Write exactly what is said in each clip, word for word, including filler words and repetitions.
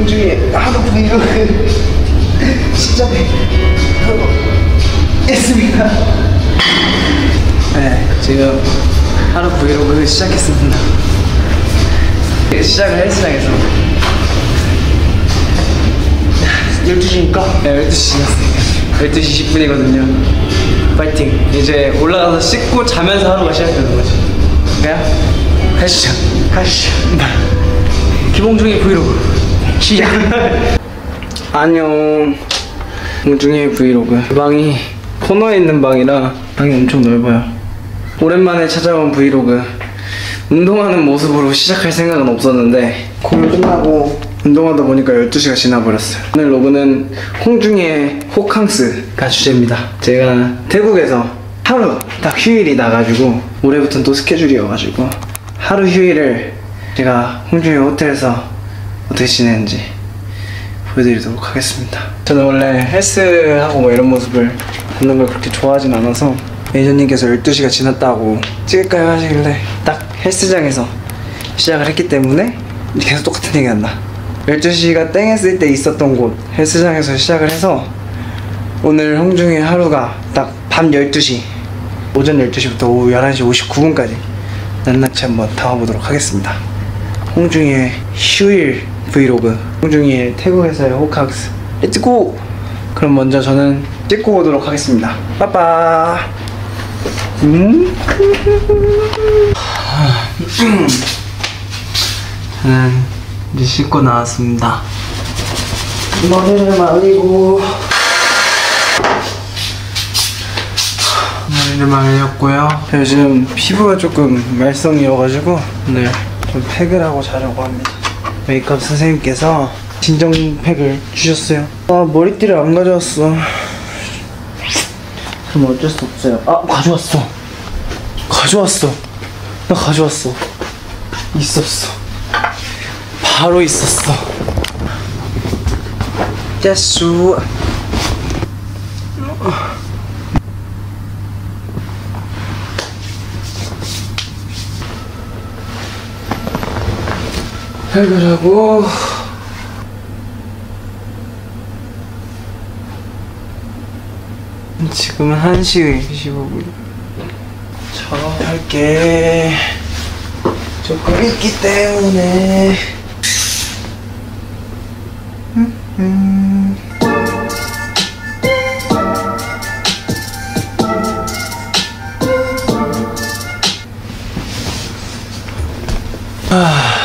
홍중의 하루 브이로그 시작했습니다. 네, 지금 하루 브이로그 시작했습니다. 시작을 헬스장에서 열두 시니까? 네, 열두 시 지났어요. 열두 시 십 분이거든요 파이팅! 이제 올라가서 씻고 자면서 하루가 시작되는 거지. 그냥 가시죠. 가시죠. 김홍중의 브이로그 시작! 안녕. 홍중의 브이로그. 이 방이 코너에 있는 방이라 방이 엄청 넓어요. 오랜만에 찾아온 브이로그. 운동하는 모습으로 시작할 생각은 없었는데 공연 끝나고 운동하다 보니까 열두 시가 지나버렸어요. 오늘 로그는 홍중의 호캉스가 주제입니다. 제가 태국에서 하루 딱 휴일이 나가지고 올해부터는 또 스케줄이어가지고 하루 휴일을 제가 홍중의 호텔에서 어떻게 지내는지 보여드리도록 하겠습니다. 저는 원래 헬스하고 뭐 이런 모습을 보는 걸 그렇게 좋아하진 않아서 매니저님께서 열두 시가 지났다고 찍을까요 하시길래 딱 헬스장에서 시작을 했기 때문에 계속 똑같은 얘기 한다. 열두 시가 땡했을 때 있었던 곳 헬스장에서 시작을 해서 오늘 홍중의 하루가 딱 밤 열두 시 오전 열두 시부터 오후 열한 시 오십구 분까지 낱낱이 한번 담아보도록 하겠습니다. 홍중의 휴일 브이로그, 홍중의 태국에서의 호캉스. 렛츠고! 그럼 먼저 저는 찍고 오도록 하겠습니다. 빠빠. 음? 저는 이제 씻고 나왔습니다. 머리를 말리고 머리를 말렸고요. 요즘 피부가 조금 말썽이어가지고 오늘 좀 팩을 하고 자려고 합니다. 메이크업 선생님께서 진정팩을 주셨어요. 아, 머리띠를 안 가져왔어. 그럼 어쩔 수 없어요. 아, 가져왔어. 가져왔어. 나 가져왔어. 있었어. 바로 있었어. 야수. 해결하고 지금은 한 시 십오 분. 촬영할게 조금 있기 때문에 음, 음. 아,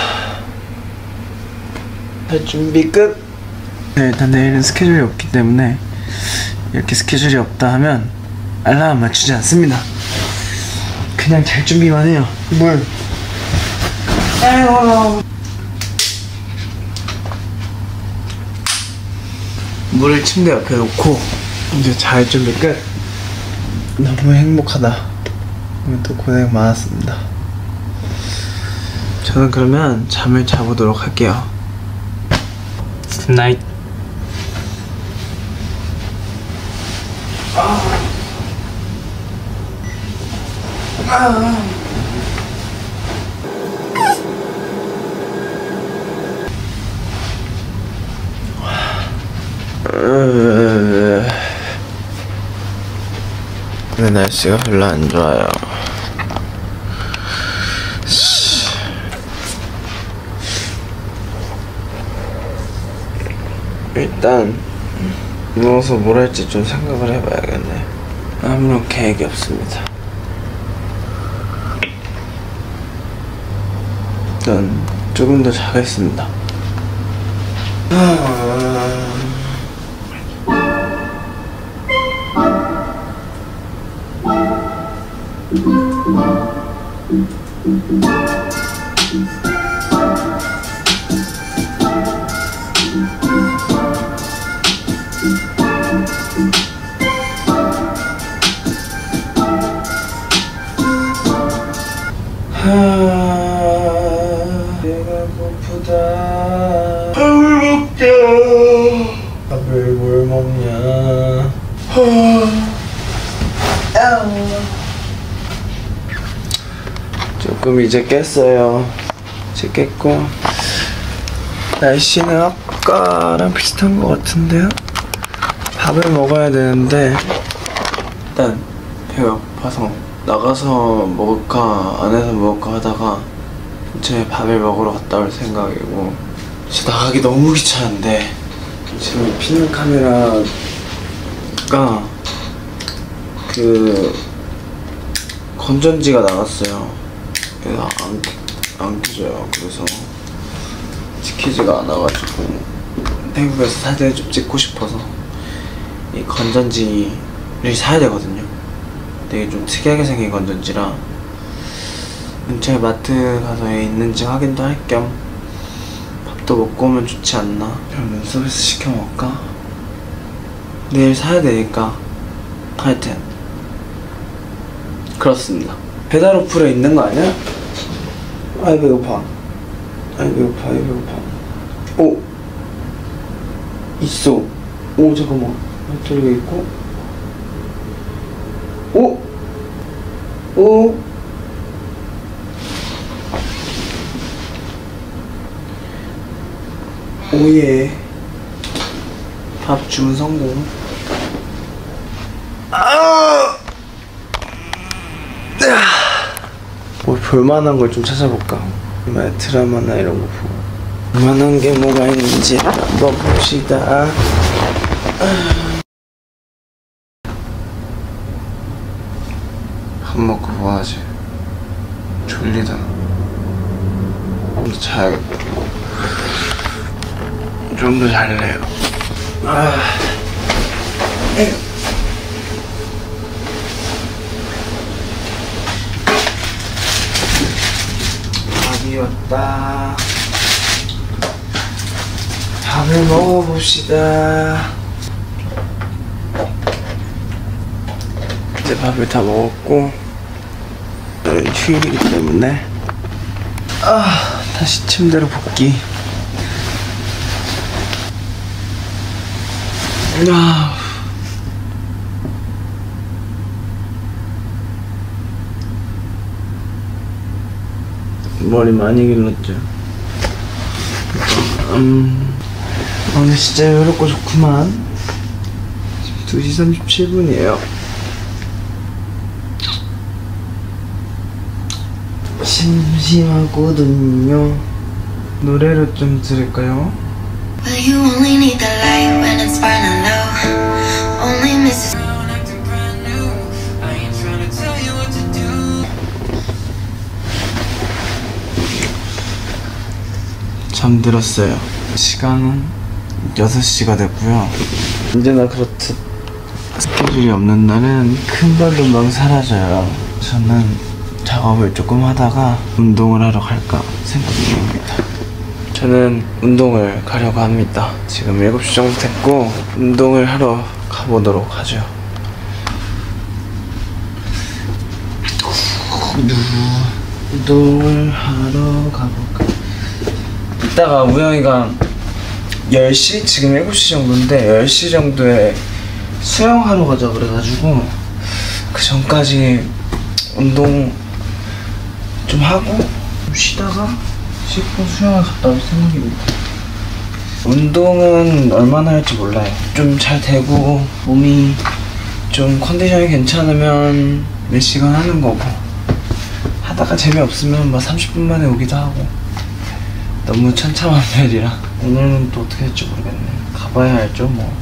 준비 끝. 네, 일단 내일은 스케줄이 없기 때문에 이렇게 스케줄이 없다 하면 알람 맞추지 않습니다. 그냥 잘 준비만 해요. 물. 아이고. 물을 침대 옆에 놓고 이제 잘 준비 끝. 너무 행복하다. 오늘 또 고생 많았습니다. 저는 그러면 잠을 자보도록 할게요. Good night. 아. 아. 오늘 날씨가 별로 안 좋아요. 일단 누워서 뭘 할지 좀 생각을 해봐야겠네. 아무런 계획이 없습니다. 일단 조금 더 자겠습니다. 배가 고프다. 밥을 먹자. 밥을 뭘 먹냐. 조금 이제 깼어요. 이제 깼고 날씨는 아까랑 비슷한 것 같은데요? 밥을 먹어야 되는데 일단 배가 고파서 나가서 먹을까 안에서 먹을까 하다가 근처에 밥을 먹으러 갔다 올 생각이고 진짜 나가기 너무 귀찮은데 지금 피는 카메라가 그 건전지가 나갔어요. 그래서 안, 안 켜져요. 그래서 지키지가 않아가지고 태국에서 사진을 좀 찍고 싶어서 이 건전지를 사야 되거든요. 되게 좀 특이하게 생긴 건전지라 근처에 마트 가서 있는지 확인도 할 겸 밥도 먹고 오면 좋지 않나. 그럼 눈서비스 시켜 먹을까? 내일 사야 되니까. 하여튼 그렇습니다. 배달 어플에 있는 거 아니야? 아이 배고파. 아이 배고파. 아이 배고파. 오 있어. 오 잠깐만. 배터리가 있고. 오 오 오예. 밥 주문 성공. 아! 뭐 볼만한 걸 좀 찾아볼까? 정말 드라마나 이런 거 보고 볼만한 게 뭐가 있는지 한번 봅시다. 밥 먹고 뭐 하지? 졸리다. 좀 더 자야겠다. 좀 더 잘래요. 아. 밥이 왔다. 밥을 먹어봅시다. 이제 밥을 다 먹었고 오늘 휴일이기 때문에 아 다시 침대로 복귀. 아 머리 많이 길렀죠. 음 오늘 진짜 외롭고 좋구만. 지금 두 시 삼십칠 분이에요 심심하거든요. 노래를 좀 들을까요? Well, you only need the light when it's burning low. Only misses acting brand new. I ain't trying to tell you what to do. 잠들었어요. 시간은 여섯 시가 됐고요. 언제나 그렇듯 스케줄이 없는 날은 금방금방 사라져요. 저는 작업을 조금 하다가 운동을 하러 갈까 생각 중입니다. 저는 운동을 가려고 합니다. 지금 일곱 시 정도 됐고 운동을 하러 가보도록 하죠. 운동을 하러 가볼까? 이따가 우영이가 열 시? 지금 일곱 시 정도인데 열 시 정도에 수영하러 가자 그래가지고 그 전까지 운동 좀 하고 좀 쉬다가 씻고 수영을 갔다 올 생각입니다. 운동은 얼마나 할지 몰라요. 좀 잘 되고 몸이 좀 컨디션이 괜찮으면 몇 시간 하는 거고 하다가 재미없으면 막 삼십 분 만에 오기도 하고 너무 천차만별이라 오늘은 또 어떻게 될지 모르겠네. 가봐야 알죠 뭐.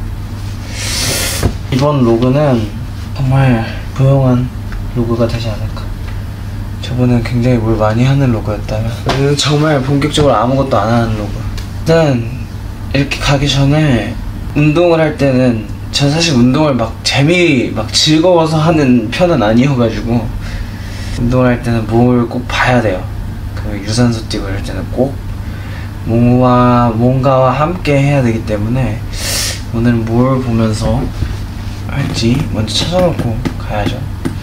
이번 로그는 정말 조용한 로그가 되지 않을까. 저번엔 굉장히 뭘 많이 하는 로그였다면 오늘은 정말 본격적으로 아무것도 안 하는 로그. 일단 이렇게 가기 전에 운동을 할 때는 전 사실 운동을 막 재미 막 즐거워서 하는 편은 아니어가지고 운동을 할 때는 뭘 꼭 봐야 돼요. 그 유산소 뛰고 이럴 때는 꼭 몸과 뭔가와 함께 해야 되기 때문에 오늘은 뭘 보면서 할지 먼저 찾아놓고 가야죠.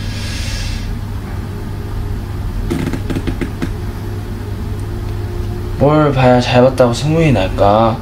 뭘 봐야 잘 봤다고 소문이 날까?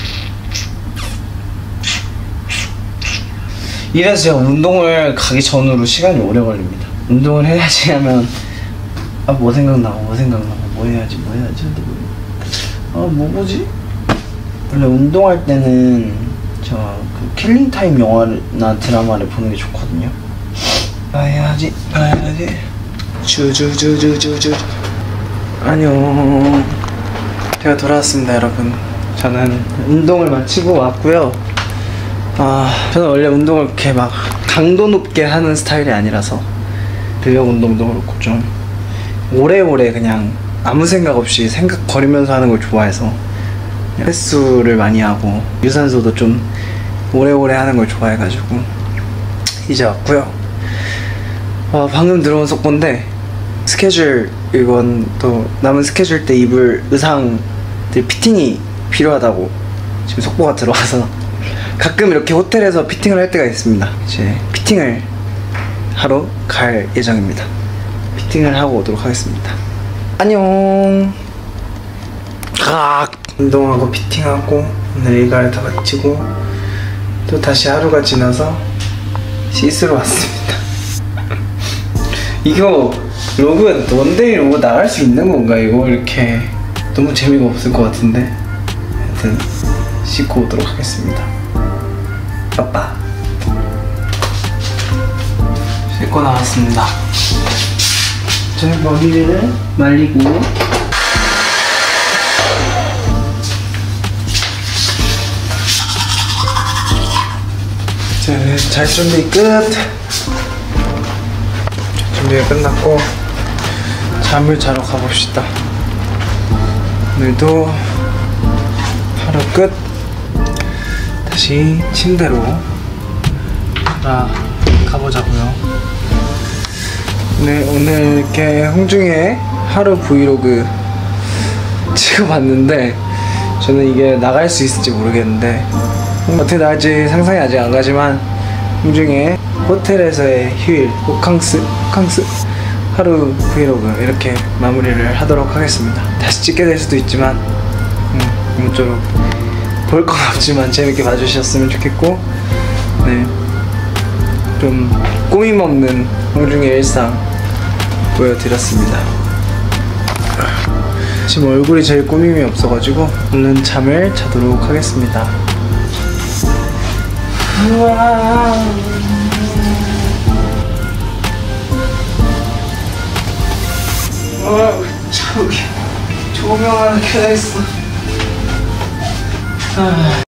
이래서 제가 운동을 가기 전으로 시간이 오래 걸립니다. 운동을 해야지 하면 아 뭐 생각나고 뭐 생각나고 뭐 해야지 뭐 해야지 하다 보니 아 뭐 보지? 원래 운동할 때는 저그 킬링타임 영화나 드라마를 보는 게 좋거든요. 봐야지 봐야지 주주주주주주. 안녕, 제가 돌아왔습니다 여러분. 저는 운동을 마치고 왔고요. 아, 저는 원래 운동을 그렇게 막 강도 높게 하는 스타일이 아니라서 근력 운동도 그렇고 좀 오래오래 그냥 아무 생각 없이 생각거리면서 하는 걸 좋아해서 횟수를 많이 하고 유산소도 좀 오래오래 하는 걸 좋아해가지고 이제 왔고요. 어, 방금 들어온 속보인데 스케줄, 이건 또 남은 스케줄 때 입을 의상들 피팅이 필요하다고 지금 속보가 들어와서 가끔 이렇게 호텔에서 피팅을 할 때가 있습니다. 이제 피팅을 하러 갈 예정입니다. 피팅을 하고 오도록 하겠습니다. 안녕. 아, 운동하고 피팅하고 오늘 일과를 다 마치고 또 다시 하루가 지나서 씻으러 왔습니다. 이거 로그 원데이 로그 나갈 수 있는 건가? 이거 이렇게 너무 재미가 없을 것 같은데. 하여튼 씻고 오도록 하겠습니다. 빠빠. 씻고 나왔습니다. 저 머리를 말리고 자, 잘 준비 끝. 준비가 끝났고 잠을 자러 가봅시다. 오늘도 하루 끝. 다시 침대로 가보자고요. 네, 오늘 이렇게 홍중의 하루 브이로그 찍어봤는데 저는 이게 나갈 수 있을지 모르겠는데 어떻게 나갈지 상상이 아직 안 가지만 홍중의 호텔에서의 휴일 호캉스 호캉스 하루 브이로그 이렇게 마무리를 하도록 하겠습니다. 다시 찍게 될 수도 있지만 음, 아무쪼록 볼 건 없지만 재밌게 봐주셨으면 좋겠고, 네, 좀 꾸밈 없는 홍중의 일상 보여드렸습니다. 지금 얼굴이 제일 꾸밈이 없어가지고 얼른 잠을 자도록 하겠습니다. 우와. 어, 저기 조명 하나 켜져 있어. 아.